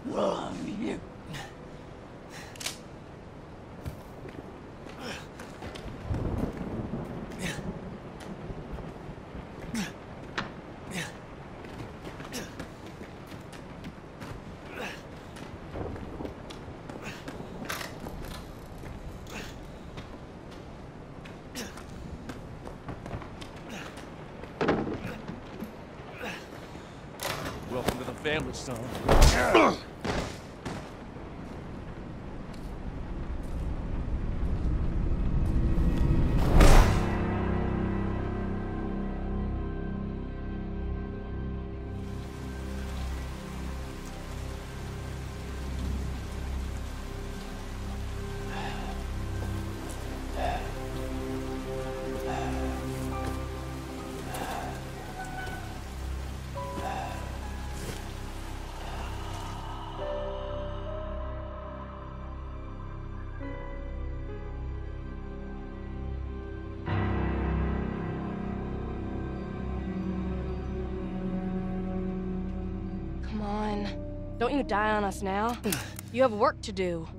Welcome to the family, son. Come on. Don't you die on us now. You have work to do.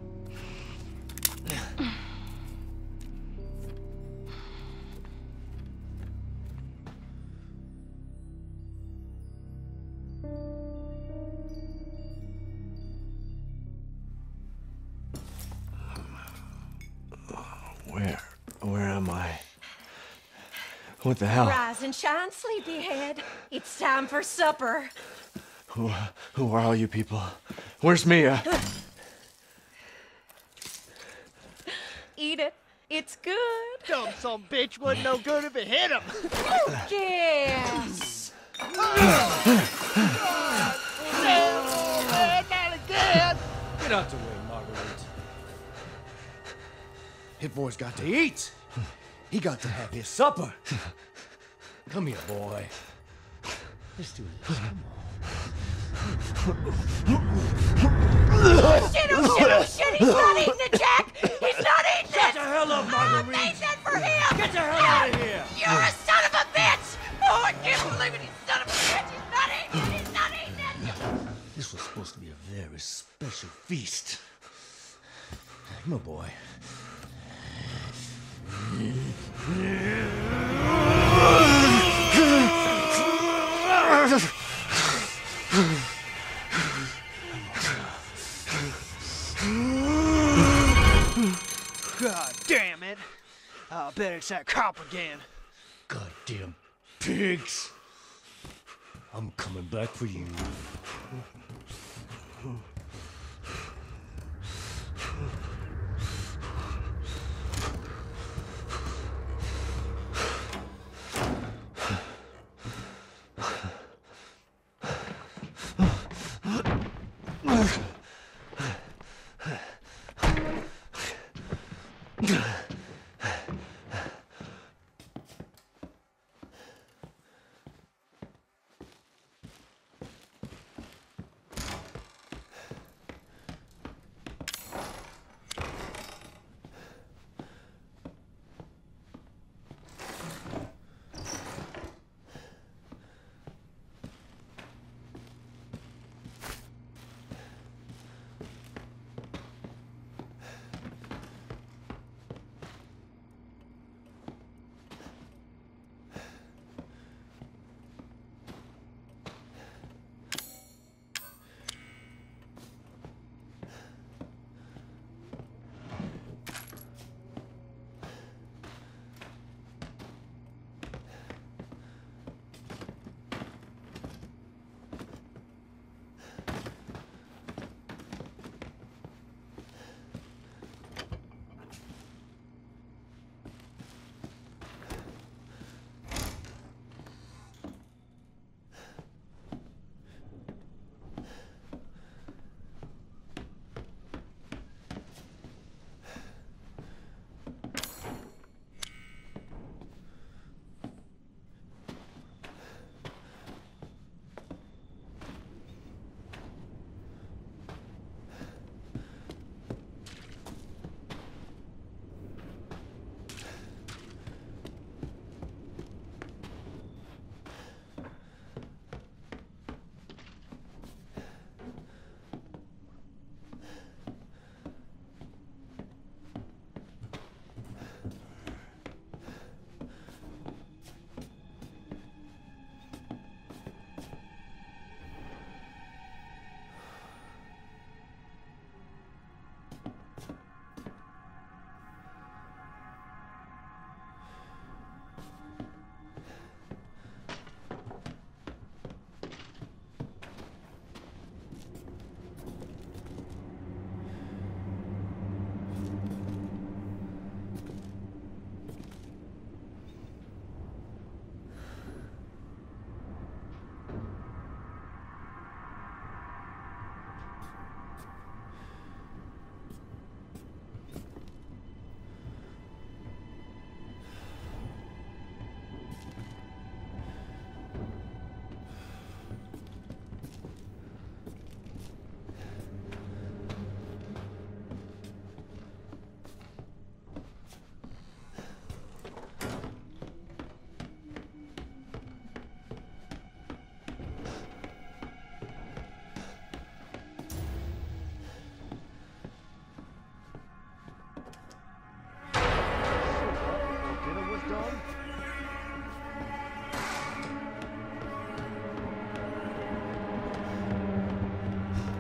Where am I? What the hell? Rise and shine, sleepyhead. It's time for supper. Who are all you people? Where's Mia? Eat it. It's good. Dumb son bitch wasn't no good if it hit him. Yes. Not again. Get out the way, Marguerite. Hit boy's got to eat. He got to have his supper. Come here, boy. Let's do this. Come Oh shit, oh shit, oh shit. He's not eating it, Jack. He's not eating Shut it. the hell up, Marguerite. I made that for him. Get the hell out of here. You're a son of a bitch. Oh, I can't believe it. He's son of a bitch. He's not eating it. He's not eating it. This was supposed to be a very special feast. Come on, boy. God damn it. I'll bet it's that cop again. Goddamn pigs. I'm coming back for you.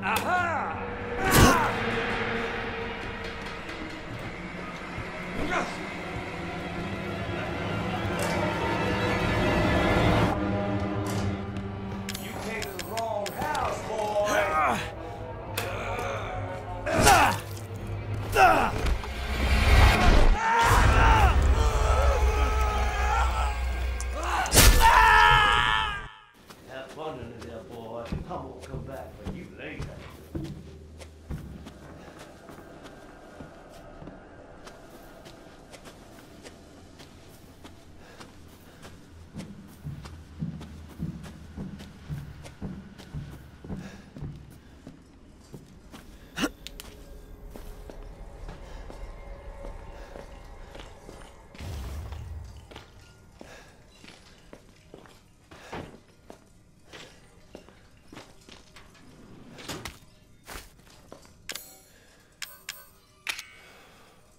You came to the wrong house, boy. Have fun under there, boy. I'm gonna come back for you later.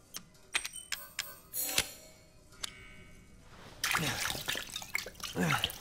Yeah.